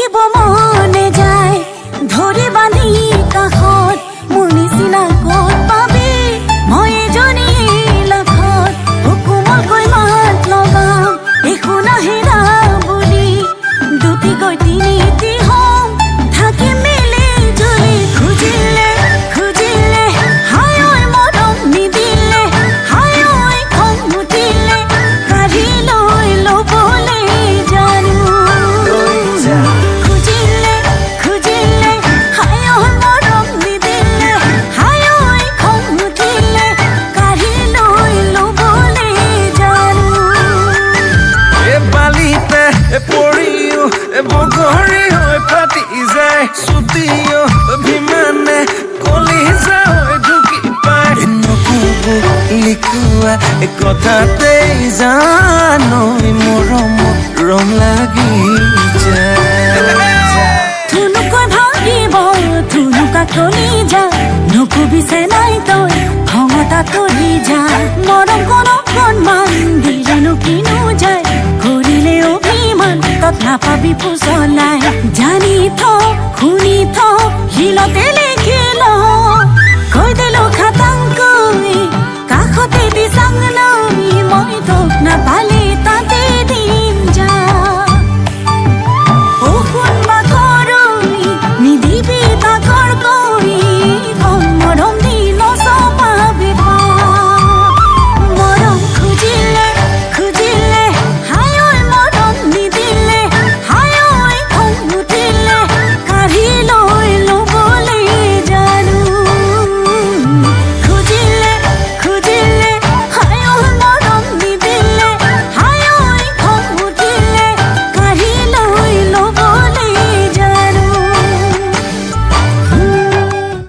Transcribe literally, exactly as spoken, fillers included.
থাকিব মনে যায় ধৰি বান্ধি কাষত মোৰ নিচিনা ক'ত পাবি মই এজনী লাখত কোমলকৈ মাত লগাম একো নাহেৰা বুলি দুটি গৈ তিনিটি হম থাকি মিলি জুলি খুজিলে খুজিলে হায় ঐ মৰম নিদিলে হায় ঐ খং উঠিলে কাঢ়ি লৈ ল'বলৈ জানো খুজিলে খুজিলে হায় ঐ মৰম নিদিলে হায় ঐ খং উঠিলে কাঢ়ি লৈ ল'বলৈ জানো এ বালিতে এ পৰিও এ বগৰী হৈ ফাটি যায় ছুটিও অভিমানে কলিজা হৈ ঢুকি পায় নক'ব লিখোৱা এ কথাতেই জানো মৰমত ৰং লাগি যায় থুনুকৈ ভাঙিব থুনুকা কলি যা নকবিছে নাই তই খঙতা তৰি যা মৰম কোন অকণমান দিলেনো কিনো যায় কৰিলে অভিমান তত নাপাবি পুজলাই জানি থ শুনি থ শিলতে লিখি ল